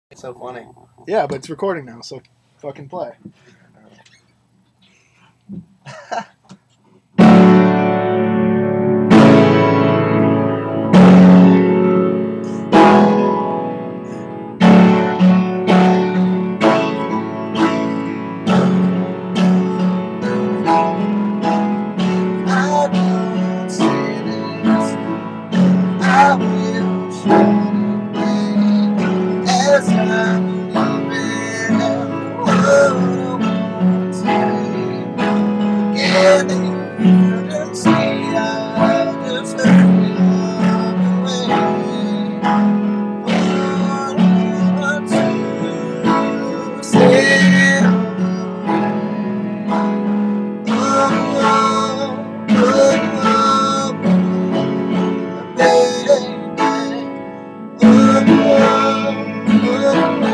It's so funny. Yeah, but it's recording now, so fucking play. I will shine as I'm living in the world together you can see I just heard away. One, two, say baby.